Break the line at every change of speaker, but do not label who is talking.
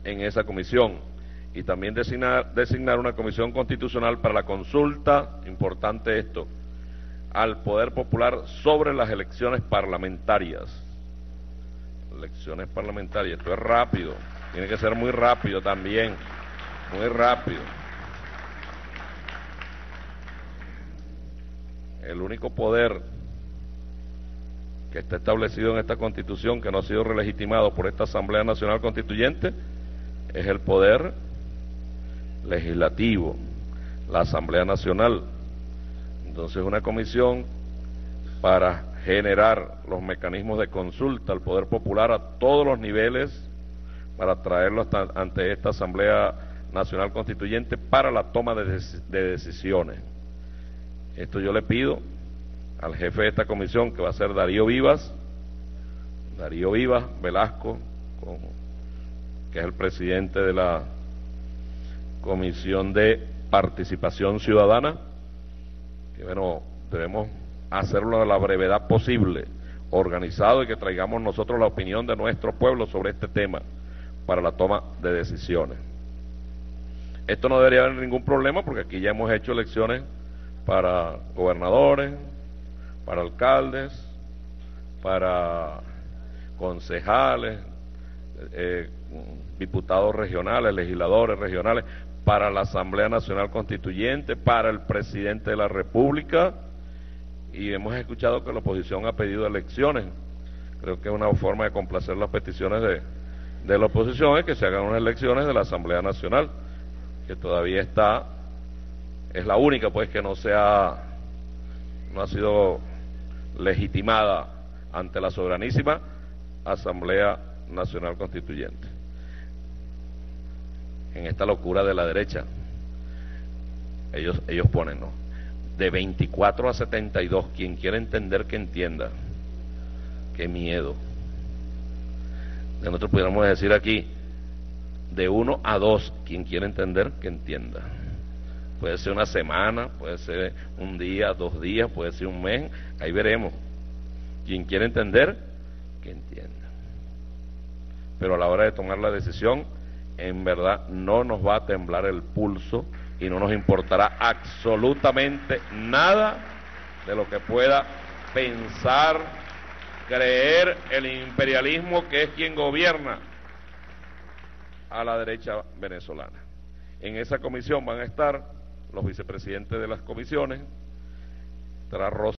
en esa comisión, y también designar una comisión constitucional para la consulta, importante esto, al Poder Popular sobre las elecciones parlamentarias. Elecciones parlamentarias, esto es rápido, tiene que ser muy rápido también, muy rápido. El único poder que está establecido en esta Constitución, que no ha sido relegitimado por esta Asamblea Nacional Constituyente, es el poder legislativo, la Asamblea Nacional. Entonces, una comisión para generar los mecanismos de consulta al Poder Popular a todos los niveles, para traerlo ante esta Asamblea Nacional Constituyente para la toma de decisiones. Esto yo le pido al jefe de esta comisión, que va a ser Darío Vivas Velasco, que es el presidente de la Comisión de Participación Ciudadana, que bueno, debemos hacerlo a la brevedad posible, organizado, y que traigamos nosotros la opinión de nuestro pueblo sobre este tema para la toma de decisiones. Esto no debería haber ningún problema, porque aquí ya hemos hecho elecciones para gobernadores, para alcaldes, para concejales, diputados regionales, legisladores regionales, para la Asamblea Nacional Constituyente, para el presidente de la República, y hemos escuchado que la oposición ha pedido elecciones. Creo que es una forma de complacer las peticiones de la oposición, es que se hagan unas elecciones de la Asamblea Nacional, que todavía es la única pues que no ha sido legitimada ante la soberanísima Asamblea Nacional Constituyente. En esta locura de la derecha, ellos ponen, ¿no?, de 24 a 72, quien quiera entender que entienda. Qué miedo. Nosotros pudiéramos decir aquí, de 1 a 2, quien quiera entender que entienda. Puede ser una semana, puede ser un día, 2 días, puede ser un mes, ahí veremos. Quien quiera entender, que entienda. Pero a la hora de tomar la decisión, en verdad no nos va a temblar el pulso y no nos importará absolutamente nada de lo que pueda pensar, creer el imperialismo, que es quien gobierna a la derecha venezolana. En esa comisión van a estar los vicepresidentes de las comisiones, estará Rosa